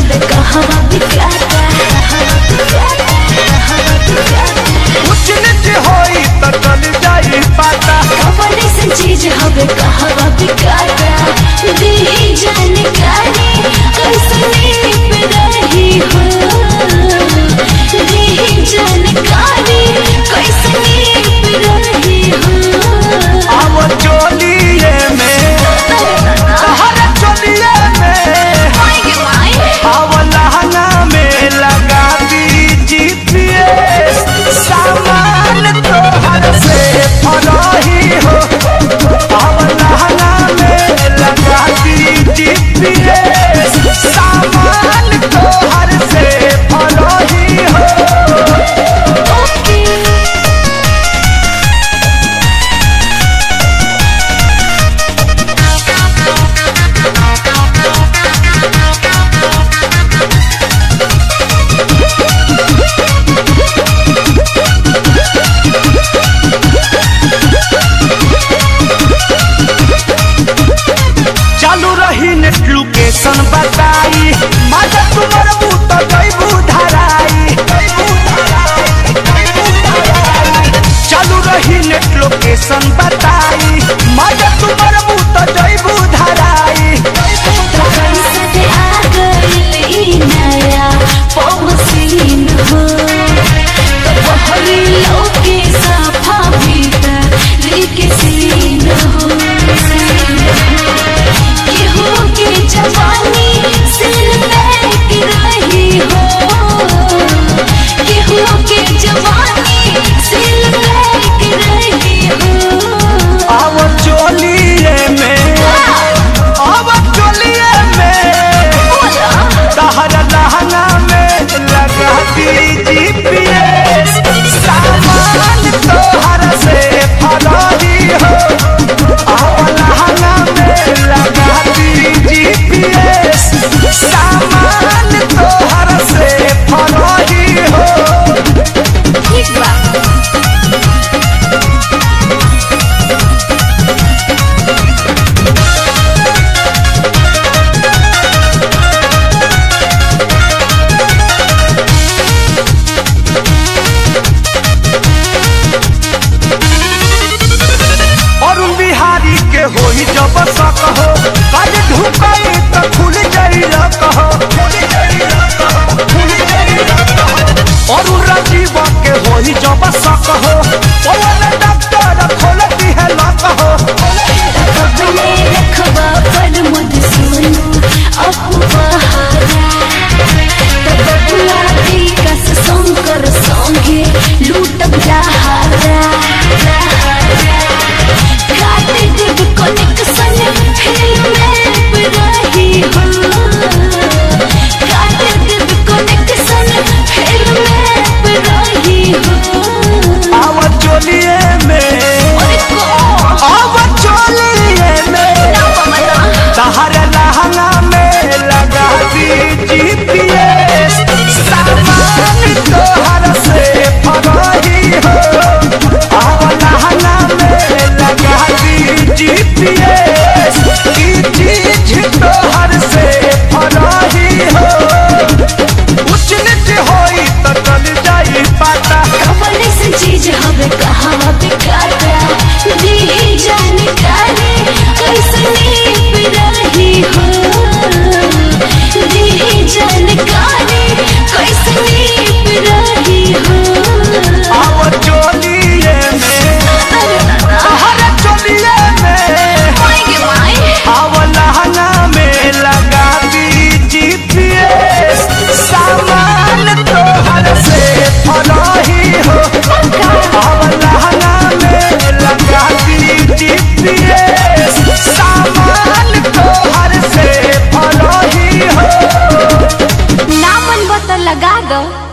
हवे कहवा बिकाता कुछ निच होई त चल जाई पाता कवन ऐसन चीज हवे कहवा बिकाता दी जानकारी कैसने पे रही हो दी जानकारी कैसने पे रही हो अब चोलिए में हर चोलिए में अब लहंगा में लगा दी GPS सामान तो हर से फराही हो अब लहंगा में लगा दी GPS सामान तो हर से फराही हो चालू रही नेट लोकेशन बताई मजा तुम्हार बूत गईबू धराई चालू रही नेट लोकेशन बताई मजा तुम्हार बूत गईबू धराई जवानी सिर बैठ रही हो गेहूं के जवानी सिर बैठ रही हो अब चोलिए में तहरा लहंगा में लगा दी GPS सामान तोहर से फरारी हो अब लहंगा में लगा दी GPS सामान तोहर से फरारी हो अरुण बिहारी के होई जब सक हो काज ढुकाई त खुल जाई कहो अरुण राजीव के होई जब सक हो पवन डॉक्टर खोलती है लक हो अपने रखबा पर मुझ सुनो अपहारा तबला विकास शंकर संगे लूटब जहारा काटे देव कनेक्शन फिर में रही हो काटे देव कनेक्शन फिर में रही हो अब चोलिए में तहरा लहंगा में लगा दी GPS सामान तोहर से फरारी हो अब लहंगा में लगा दी GPS की चीज तोहर से फरारी हो उच नीच होई त चल जाई पाता कवन ऐसन चीज हवे कहवा बिकाता दी जानकारी कैसने पे रही हो दी जानकारी कैसने पे रही हो अब चोलिए में हर चोलिए में अब लहंगा में लगा दी GPS सामान तोहर से फराही हो अब लहंगा में लगा दी GPS सामान तोहर से फराही हो नामन बता लगा दो।